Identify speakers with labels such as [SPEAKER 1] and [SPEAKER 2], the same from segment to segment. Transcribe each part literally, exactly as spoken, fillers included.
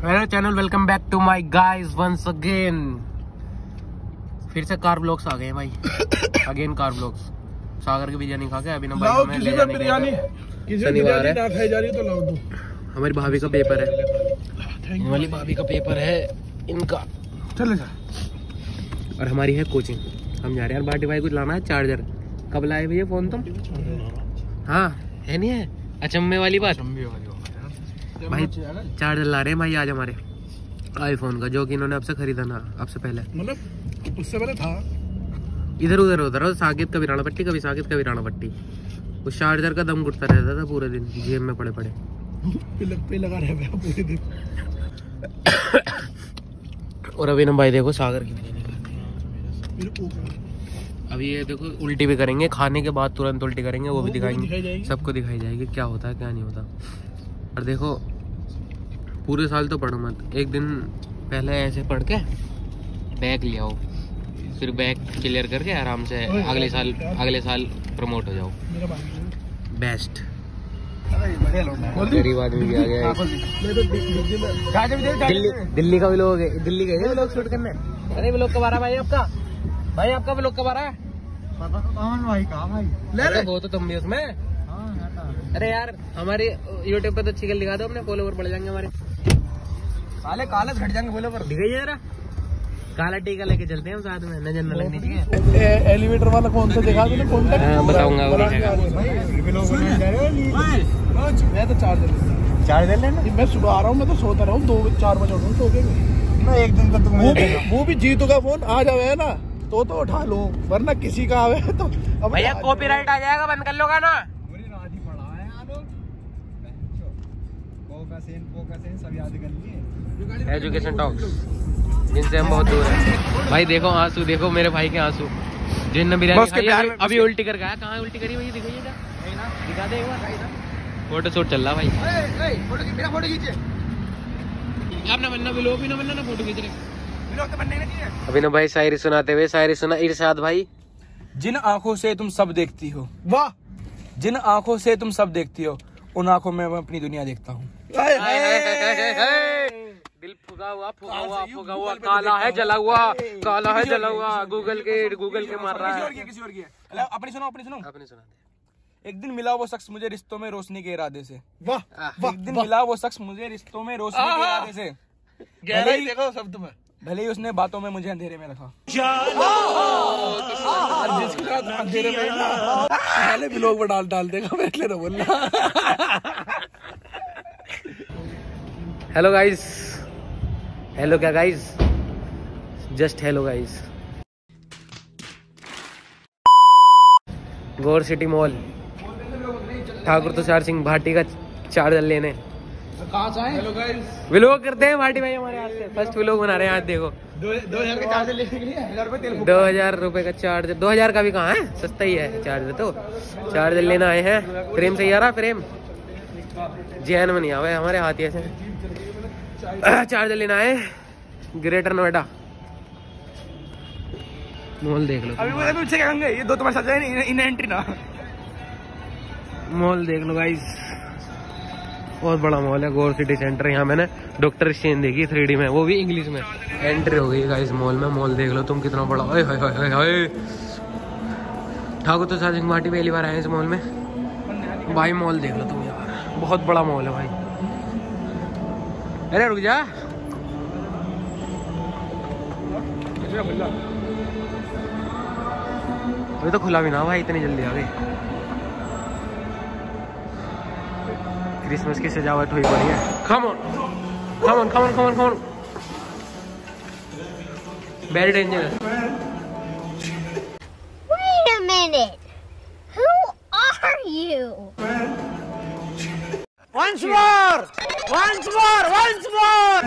[SPEAKER 1] मेरा channel welcome back to my guys once again. फिर से कार ब्लॉग्स आ गए हैं भाई। Again car blogs. सागर की बिरयानी खा के अभी ना भाई हमें ले जाने बिरयानी शनिवार है, खाई जा रही है तो लाओ दो। हमारी भाभी का पेपर है, हमारी भाभी का पेपर है इनका, चले जा। और हमारी है कोचिंग, हम जा रहे हैं। बाटी भाई कुछ लाना है चार्जर। कब लाए भैया फोन तुम? हाँ है नहीं है अचंभे वाली बात भाई। चार्जर ला रहे हैं भाई आज हमारे आईफोन का, जो कि इन्होंने आपसे खरीदा ना आपसे पहले, मतलब उससे पहले था इधर उधर उधर साकिब कभी राणा पट्टी, कभी साकिब कभी राणा पट्टी। उस चार्जर का दम घुटता रहता था पूरे दिन जेब में पड़े पड़े पे लगा रहे पूरे दिन। और अभी ना भाई देखो सागर की अभी ये देखो उल्टी भी करेंगे, खाने के बाद तुरंत उल्टी करेंगे, वो भी दिखाएंगे, सबको दिखाई जाएगी क्या होता है क्या नहीं होता। और देखो पूरे साल तो पढ़ो मत, एक दिन पहले ऐसे पढ़ के बैग ले आओ, फिर बैग क्लियर करके आराम से अगले साल अगले साल प्रमोट हो जाओ। बेस्ट गरीब आदमी भी आ गया। दिल्ली दिल्ली का भी लोग दिल्ली गए थे लोग शूट करने। अरे वो लोग कब आ रहा भाई आपका? भाई आपका वो लोग कब आ रहा है? भाई कहाँ भाई ले रहे वो तो तुम भी उसमें। अरे यार हमारी यूट्यूब पे तो अच्छी गल दिखा दो, अपने फॉलोवर बढ़ जाएंगे हमारे। साले काले घट जाएंगे फॉलोवर, दिखाइए जरा। काला टीका लेके चलते हैं हम साथ में, नजर न लगनी चाहिए। एलिवेटर वाला कौन सा दिखा दो कॉन्टेक्ट। हाँ बताऊंगा। मैं तो चार्जर चार्जर लेना, मैं सुबह आ रहा हूँ, मैं तो सोता रहा हूँ, दो चार बजे उठूँ सो के मैं एक दिन तक वो, वो भी जीतू का फोन आ जावे ना तो तो उठा लो, वरना किसी का आवे तो भैया कॉपीराइट आ जाएगा, बंद कर लो गाना। एजुकेशन टॉक्स जिनसे हम बहुत दूर हैं भाई। देखो आंसू, देखो मेरे भाई के आंसू जिन बिरयानी खाई अभी उल्टी कर गया। कहाँ उल्टी करी भाई? दिखाइए दिखा दे एक बार। फोटो शूट चल रहा भाई, फोटो खींचे। आप ना बनना व्लॉग भी ना बनना ना फोटो खींच रहे, व्लॉग तो बनने नहीं है। अभी ना भाई शायरी सुनाते हुए, शायरी सुना इरशाद भाई।
[SPEAKER 2] जिन आंखों से तुम सब देखती हो, वाह, जिन आंखों से तुम सब देखती हो, उन आंखों में मैं अपनी दुनिया देखता हूँ।
[SPEAKER 1] दिल फुगा हुआ फुगा हुआ फुगा हुआ काला है जला हुआ, काला है जला हुआ। गूगल के गूगल के मार रहा है।
[SPEAKER 2] किसी और की है। अपनी सुनो अपनी सुनो
[SPEAKER 1] अपनी सुना दे।
[SPEAKER 2] एक दिन मिला वो शख्स मुझे रिश्तों में रोशनी के इरादे से, वाह। एक दिन मिला वो शख्स मुझे रिश्तों में रोशनी के इरादे से, गहराई देखो शब्द में, भले ही उसने बातों में मुझे अंधेरे में रखा। अंधेरे में पहले भी लोग डाल डाल देगा, बैठले ना बोलना।
[SPEAKER 1] हेलो गाइस, हेलो क्या guys, just hello guys. Gaur city mall, Thakur Tushar Singh Bhati का चार्जर लेने।
[SPEAKER 2] कहाँ से आए? हेलो गाइस,
[SPEAKER 1] व्लॉग करते हैं भाटी भाई हमारे हाथ से। फर्स्ट व्लॉग बना रहे हैं आज। देखो
[SPEAKER 2] दो हजार का चार्जर लेने के लिए हजार रुपए तेल,
[SPEAKER 1] दो हजार रुपए का चार्जर। दो हजार का भी कहाँ है, सस्ता ही है चार्जर। तो चार्जर लेना आए हैं। फ्रेम सही आ रहा, फ्रेम जैन में नहीं आवे हमारे हाथ ही ऐसे। चार्जर लेना है ग्रेटर नोएडा मॉल। देख लो
[SPEAKER 2] अभी वो पीछे क्या कहेंगे, ये दो तुम्हारे साथ जाए इन्हें एंट्री ना।
[SPEAKER 1] मॉल देख लो गाइस, बहुत बड़ा मॉल है गौर सिटी सेंटर। यहाँ मैंने डॉक्टर स्ट्रेन देखी थ्री डी में, वो भी इंग्लिश में। एंट्री हो गई गाइस मॉल में। मॉल देख लो तुम कितना बड़ा। हाय हाय हाय हाय। ठाकुर तुषार सिंह भाटी पहली बार आए इस मॉल में भाई। मॉल देख लो तुम यार, बहुत बड़ा मॉल है भाई। अरे रुक जा, अभी तो खुला भी ना भाई, इतनी जल्दी आ गई। क्रिसमस की सजावट हुई पड़ी है। Come on come on come on come on come on. Very dangerous.
[SPEAKER 3] Wait a minute. Who are you?
[SPEAKER 2] Once more, once more, once more.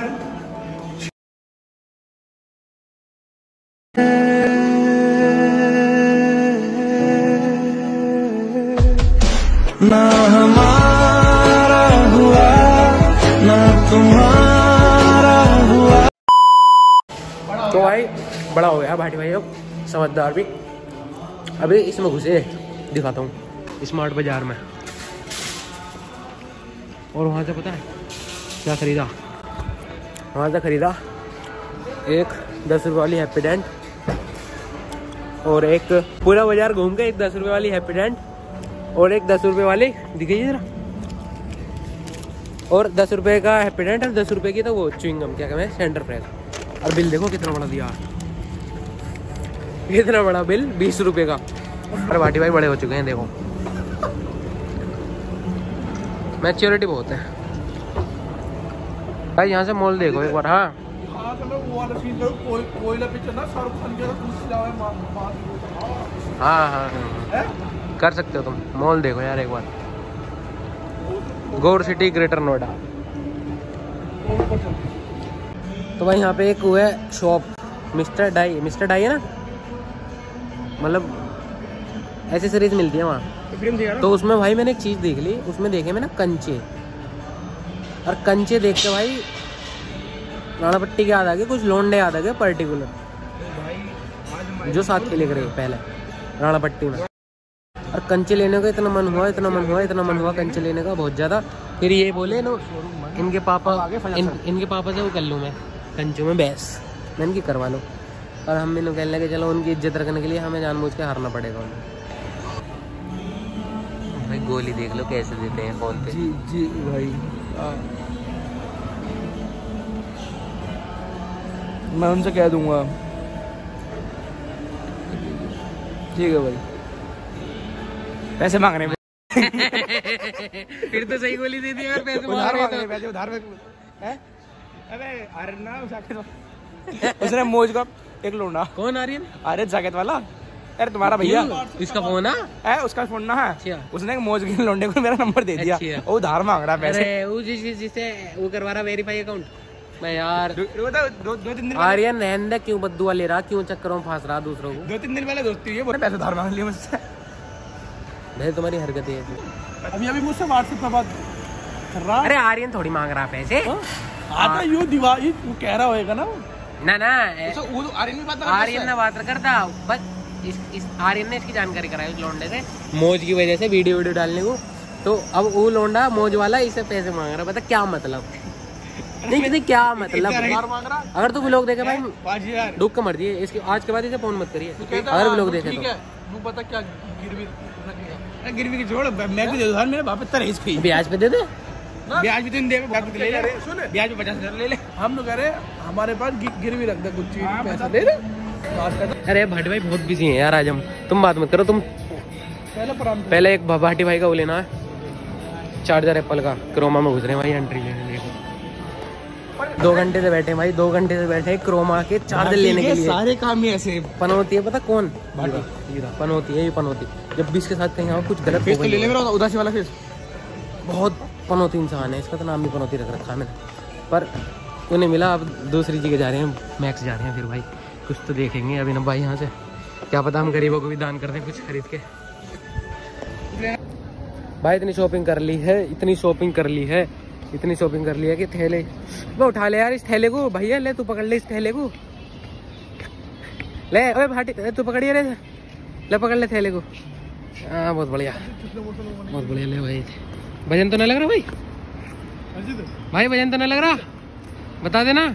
[SPEAKER 2] ना हमारा हुआ ना तुम्हारा हुआ।
[SPEAKER 1] तो भाई बड़ा हो गया भाटी भाई, अब समझदार भी। अभी इसमें घुसे दिखाता हूँ स्मार्ट बाजार में। और वहाँ से पता है क्या खरीदा? वहाँ से खरीदा एक दस रुपये वाली हैप्पीडेंट और एक पूरा बाजार घूम के एक दस रुपये वाली हैप्पीडेंट और एक दस रुपये वाली दिखाइए जरा, और दस रुपये का हैप्पीडेंट और दस रुपये की तो वो च्युइंगम क्या कहते हैं सेंटर फ्रेश। और बिल देखो कितना बड़ा दिया, कितना बड़ा बिल, बीस रुपये का। अरे भाटी भाई बड़े हो चुके हैं देखो, मैच्योरिटी बहुत है भाई। यहाँ से मॉल देखो एक बार। हाँ हाँ हाँ हाँ कर सकते हो तुम, मॉल देखो यार एक बार, गौर सिटी ग्रेटर नोएडा। तो भाई यहाँ पे एक वो है shop mister dye, mister dye है ना, मतलब एसेसरीज मिलती है वहाँ। तो उसमें भाई मैंने एक चीज़ देख ली, उसमें देखे मैंने कंचे, और कंचे देख के भाई राणा पट्टी के याद आ गए, कुछ लोंडे याद आ गए पर्टिकुलर जो साथ खेले करे पहले राणा पट्टी में। और कंचे लेने का इतना मन हुआ, इतना मन हुआ, इतना मन हुआ कंचे लेने का बहुत ज़्यादा। फिर ये बोले नो इनके पापा इन, इनके पापा से वो कर लूँ मैं कंचों में बहस, मैंने की करवा लो। और हम मैंने कहने लगे चलो उनकी इज्जत रखने के लिए हमें जानबूझ के हारना पड़ेगा उन्हें। भाई गोली देख लो कैसे देते हैं फोन पे।
[SPEAKER 2] जी जी भाई मैं उनसे कह दूंगा, ठीक है भाई पैसे मांगने में।
[SPEAKER 1] फिर तो सही गोली दे दी यार, पैसे
[SPEAKER 2] उधार
[SPEAKER 1] मांग
[SPEAKER 2] मांगने, पैसे उधार में हैं? अबे अरे ना उसने मौज का एक लोना।
[SPEAKER 1] कौन आर्यन?
[SPEAKER 2] आर्यन जैकेट वाला, अरे तुम्हारा भैया,
[SPEAKER 1] इसका फोन है,
[SPEAKER 2] उसका फोन ना है। उसने मौज के लोंडे को मेरा नंबर दे दिया, वो उधार मांग रहा पैसे।
[SPEAKER 1] अरे वो जिससे वो करवा रहा वेरीफाई अकाउंट। मैं यार दो, दो, दो तीन दिन आर्यन रहने दे, क्यों बद्दुआ ले रहा, क्यों चक्करों में फंस रहा दूसरों को।
[SPEAKER 2] दो तीन दिन पहले दोस्ती हुई है, बोले पैसे उधार मांग लिए मुझसे।
[SPEAKER 1] भाई तुम्हारी हरकत है
[SPEAKER 2] अभी अभी मुझसे व्हाट्सएप पे बात कर रहा।
[SPEAKER 1] अरे आर्यन थोड़ी मांग रहा पैसे,
[SPEAKER 2] आता यू दिवाली वो कह रहा होएगा ना
[SPEAKER 1] ना ना
[SPEAKER 2] आर्यन बात
[SPEAKER 1] आर्यन ने बात करता बस। इस, इस आर्यन ने इसकी जानकारी कराई उस लोंडे से मौज की वजह से वीडियो वीडियो डालने को। तो अब वो लोंडा मौज वाला इससे पैसे मांग रहा, बता क्या मतलब। नहीं नहीं क्या मतलब, अगर तू व्लॉग देखे भाई
[SPEAKER 2] पाँच हजार
[SPEAKER 1] दुख का मर दिए इसकी, आज के बाद इसे फोन मत करिए अगर व्लॉग देखे तो।
[SPEAKER 2] पता क्या गिरवी गिरवी की जोड़ मैं भी दे दूं, मेरे बाप पे रईस की
[SPEAKER 1] ब्याज पे दे दे,
[SPEAKER 2] ब्याज भी तुम दे, ब्याज पे ले ले, ब्याज पे पचास हजार ले ले। हम लोग कह रहे हमारे पास गिरवी रख दे कुछ चीज, पैसा दे दे।
[SPEAKER 1] अरे भट्टी भाई बहुत बिजी है यार आज हम, तुम बात मत करो तुम।
[SPEAKER 2] पहले
[SPEAKER 1] पहले एक भाटी भाई का वो लेना है चार्जर एप्पल का, क्रोमा में घुस रहे हैं भाई एंट्री लेने। देखो दो घंटे से बैठे भाई, दो घंटे से बैठे क्रोमा के चार्जर लेने के लिए।
[SPEAKER 2] सारे काम ही ऐसे
[SPEAKER 1] पनौती है, पता कौन पनौती है, ये पनौती जब भी इसके साथ कहीं आओ कुछ गलत
[SPEAKER 2] फेस तो ले ले मेरा उदासी वाला फेस।
[SPEAKER 1] बहुत पनौती इंसान है, इसका तो नाम भी पनौती रख रखा है मैंने, पर उन्हें मिला। अब दूसरी जगह जा रहे हैं, मैक्स जा रहे हैं। फिर भाई कुछ तो देखेंगे अभी ना भाई, यहाँ से क्या पता हम गरीबों को भी दान कर दें कुछ खरीद के। भाई इतनी शॉपिंग कर ली है, इतनी शॉपिंग कर ली है, इतनी शॉपिंग कर ली है कि थैले वो उठा ले यार इस थैले को। भैया ले तू पकड़ ले इस थैले को, ले ओए भाटी तू पकड़िए रे, ले पकड़ ले थैले को। हाँ बहुत बढ़िया बहुत बढ़िया। ले भाई वजन तो नहीं लग रहा भाई, भाई वजन तो नहीं लग रहा, बता देना।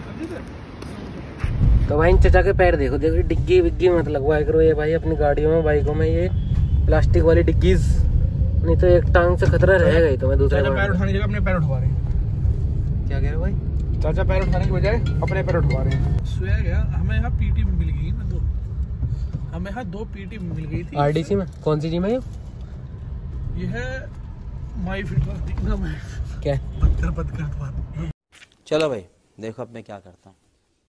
[SPEAKER 1] तो भाई चचा के पैर देखो, देखो डिग्गी विग्गी मत लगवाया करो ये भाई अपनी गाड़ियों में बाइकों में, ये प्लास्टिक वाली डिग्गीज, नहीं तो एक टांग से खतरा रहेगा ही। तो मैं दूसरे
[SPEAKER 2] पैर उठाने की जगह अपने पैर उठवा रहे हैं।
[SPEAKER 1] क्या कह रहे हो भाई?
[SPEAKER 2] चाचा पैर उठाने की बजाय अपने पैर उठवा रहे हैं। सोया गया हमें यहाँ पीटी मिल गई ना, दो हमें यहाँ दो पीटी मिल गई थी
[SPEAKER 1] आरडीसी में। कौन सी जिम है ये?
[SPEAKER 2] ये है माई फिटनेस दिखना मैं
[SPEAKER 1] क्या
[SPEAKER 2] पत्थर पत्थर।
[SPEAKER 4] चलो भाई देखो अब मैं क्या करता हूँ।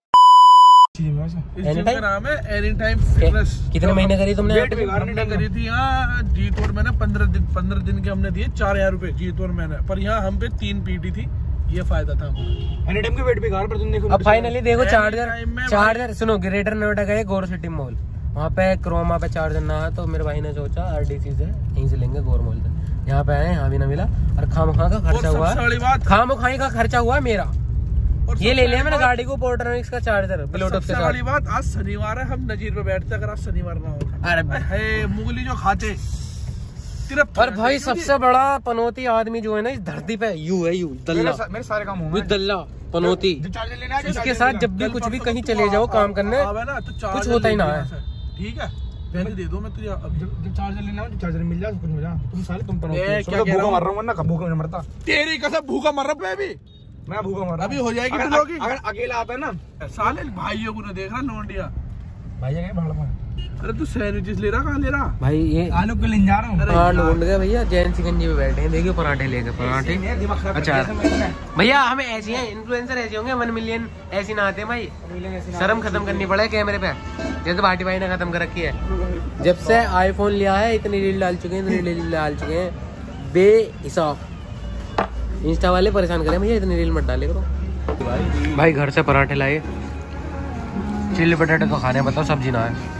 [SPEAKER 2] इस जिम का नाम है एनी टाइम फिटनेस।
[SPEAKER 1] कितने महीने करी तुमने?
[SPEAKER 2] हमने करी थी यहाँ जीत और मैंने पंद्रह दिन पंद्रह दिन के हमने दिए चार हजार रूपए जीत और मैंने, पर यहाँ हम पे तीन पीटी थी, ये फायदा था हमारा। एनी टाइम के वेट बिगाड़ पर तुम देखो।
[SPEAKER 1] अब फाइनली देखो चार्जर चार्जर सुनो, ग्रेटर नोएडा गए गौर सिटी मॉल, वहाँ पे क्रोमा पे चार्जर ना है, तो मेरे भाई ने सोचा आरडीसी से यहीं से लेंगे गौर मॉल से। यहाँ पे आए, यहाँ भी ना मिला, और खामखा का खर्चा हुआ, खामखाई का खर्चा हुआ मेरा। ये ले लिया मैंने गाड़ी को पोर्ट्रॉनिक्स का चार्जर ब्लूटूथ के साथ।
[SPEAKER 2] वाली बात, आज शनिवार है, हम नजीर पे बैठते, अगर आज शनिवार ना होता।
[SPEAKER 1] अरे
[SPEAKER 2] है मूंगली जो खाते
[SPEAKER 1] और भाई सबसे बड़ा पनौती आदमी जो है ना इस धरती पे यू है, यू दल्ला,
[SPEAKER 2] मेरे सारे काम
[SPEAKER 1] यू दल्ला पनौती। इसके साथ जब भी कुछ भी कहीं चले जाओ काम करने कुछ होता ही ना है।
[SPEAKER 2] ठीक है पहले दे दो, मैं तुझे जब चार्जर लेना हो चार्जर मिल जाए कुछ मजा। तुम साले तुम क्या भूखा मर रहा हूँ ना, कब भूखा मरता तेरी कसम, भूखा मर रहा अभी, मैं भूखा मर रहा अभी हो जाएगी। अगर अकेला आता है ना साले भाइयों को ना देख रहा लौंडिया भैया कहीं भाड़ में। अरे तू सैंडविचेस ले रहा, कहाँ ले रहा भाई? ये आलू के ले जा रहा हूँ।
[SPEAKER 1] हाँ ढूंढ गए भैया, जैन सिकंजी पे बैठे हैं, देखियो पराठे लेके, पराठे अच्छा भैया हमें ऐसी हैं इन्फ्लुएंसर ऐसे होंगे वन मिलियन ऐसी ना आते भाई, शर्म खत्म करनी पड़े कैमरे पे, जैसे भाटी भाई ने खत्म कर रखी है। जब से आईफोन लिया है इतनी रील डाल चुके हैं, इतनी रील डाल चुके हैं बेहिसाब। इंस्टा वाले परेशान करें भैया, इतनी रील मत डाले करो। भाई घर से पराठे लाए, चिल्ली पटाटे तो खाने, बताओ सब्जी ना है।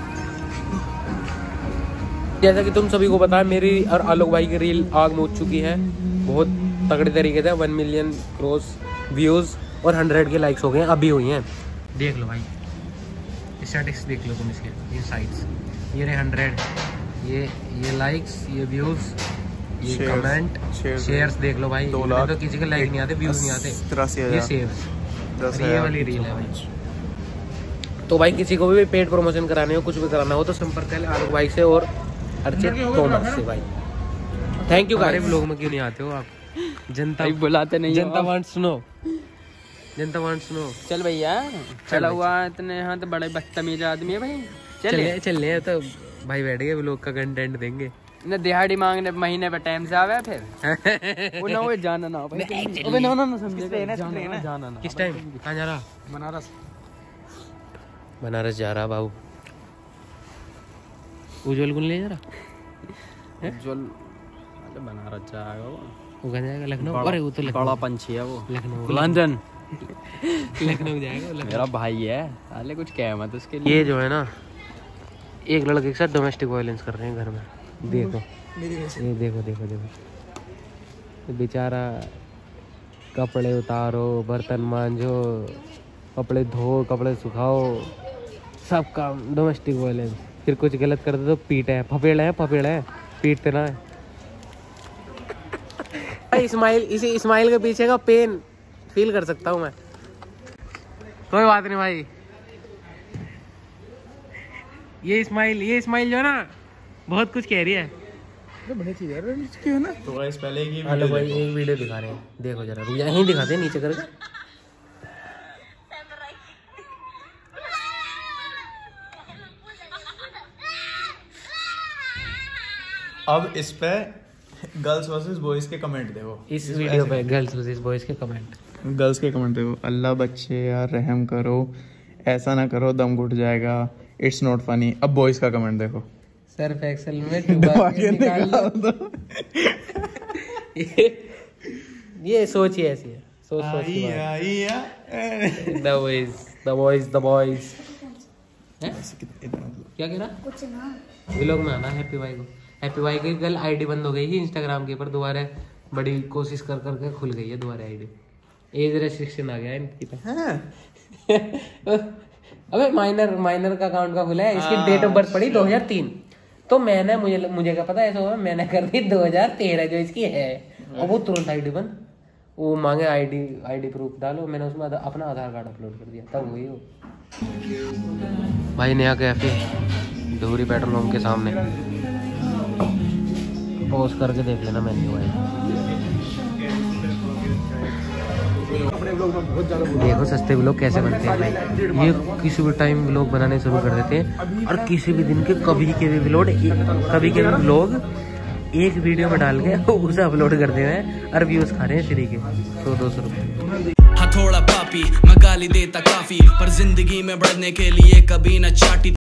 [SPEAKER 1] जैसा कि तुम सभी को पता है मेरी और आलोक भाई की रील आग में उठ चुकी है बहुत तगड़े तरीके से। वन मिलियन क्रॉस व्यूज और हंड्रेड के लाइक्स हो गए हैं, अभी हुई हैं। देख लो भाई स्टैटिस्टिक्स देख लो तुम इसके, ये साइट्स, ये रहे हंड्रेड, ये ये लाइक्स, ये व्यूज, ये कमेंट, शेयर्स देख लो भाई। तो किसी के लाइक नहीं आते, व्यूज नहीं आते, ये शेयर्स, ये वाली रील है भाई। तो भाई किसी को भी पेड प्रमोशन कराने हो, कुछ भी कराना हो तो संपर्क करें आलोक भाई से और अर्चित तोमर से भाई। Thank you. गरीब लोग में क्यों नहीं आते हो आप? जनता बुलाते नहीं, जनता वांट्स टू नो, जनता वांट्स टू नो।
[SPEAKER 5] चल भैया चला हुआ इतने यहाँ तो बड़े बदतमीज आदमी है भाई।
[SPEAKER 1] चले चले तो भाई बैठ गए, लोग का कंटेंट देंगे
[SPEAKER 5] न, दिहाड़ी मांगने महीने पे टाइम से आवे फिर वो ना वो जाना ना भाई, अबे ना ना समझे जाना जाना ना।
[SPEAKER 1] किस टाइम कहाँ जा रहा?
[SPEAKER 5] बनारस,
[SPEAKER 1] बनारस जा रहा बाबू। उज्जवल को ले जा रहा?
[SPEAKER 5] उज्जवल बनारस जाएगा वो,
[SPEAKER 1] वो कहाँ जाएगा? लखनऊ। अरे वो तो
[SPEAKER 5] बड़ा पंछी है वो,
[SPEAKER 1] लखनऊ,
[SPEAKER 5] लंदन
[SPEAKER 1] लखनऊ जाएगा।
[SPEAKER 5] मेरा भाई है, हाले कुछ क्या मत उसके लिए।
[SPEAKER 1] ये जो है ना एक लड़के के साथ डोमेस्टिक वायलेंस कर रहे हैं घर में, देखो ये देखो देखो देखो बेचारा। कपड़े उतारो, बर्तन मांजो, कपड़े धो, कपड़े सुखाओ, सब काम डोमेस्टिक वायलेंस। फिर कुछ गलत कर दे तो पीट है, फपेड़ है, फपेड़ है, पीटते ना है। इस्माइल, इसी इस्माइल के पीछे का पेन फील कर सकता हूँ मैं। कोई बात नहीं भाई, ये इस्माइल ये इस्माइल जो है ना बहुत कुछ कह रही है,
[SPEAKER 2] बड़ी चीज है ना। तो गाइस पहले की
[SPEAKER 1] हेलो भाई एक वीडियो दिखा रहे हैं, देखो जरा, यहीं दिखाते हैं नीचे करके।
[SPEAKER 6] अब इस पे गर्ल्स वर्सेस बॉयज के कमेंट देखो,
[SPEAKER 1] इस वीडियो पे गर्ल्स वर्सेस बॉयज के कमेंट,
[SPEAKER 6] गर्ल्स के कमेंट देखो। अल्लाह बच्चे यार रहम करो, ऐसा ना करो दम घुट जाएगा, इट्स नॉट फनी। अब बॉयज का कमेंट देखो,
[SPEAKER 1] सर्फ एक्सेल में डुबा के निकाल दो। ये, ये सोच ही ऐसी है, सोच सोच की बात। The boys the boys the boys क्या कह रहा? कुछ ना, व्लॉग में आना हैप्पी भाई को। हैप्पी भाई की कल आईडी बंद हो गई थी इंस्टाग्राम के, पर दोबारा बड़ी कोशिश कर करके खुल गई है दोबारा आईडी। एज रेस्ट्रिक्शन आ गया इनकी तो। अबे माइनर माइनर का अकाउंट का खुला है, इसकी डेट ऑफ बर्थ पड़ी दो हज़ार तीन, तो मैंने मुझे मुझे क्या पता ऐसा होगा, मैंने कर दी दो हज़ार तेरह जो इसकी है, और वो तुरंत आईडी बंद। वो मांगे आईडी आईडी प्रूफ डालो, मैंने उसमें अपना आधार कार्ड अपलोड कर दिया, तब हुई वो। भाई नया कैफे धूरी पेट्रोल पंप के सामने, पॉज करके देख लेना मेन्यू भाई। देखो सस्ते व्लॉग कैसे बनते हैं भाई, ये किसी भी टाइम व्लॉग बनाने शुरू कर देते हैं, और किसी भी दिन के कभी के भी व्लॉग कभी के भी व्लॉग एक वीडियो में डाल के उसे अपलोड करते हैं, और व्यूज खा रहे हैं फ्री के सौ दो सौ रुपये।
[SPEAKER 7] थोड़ा पापी मैं गाली देता काफी, पर जिंदगी में बढ़ने के लिए कभी न चाटी।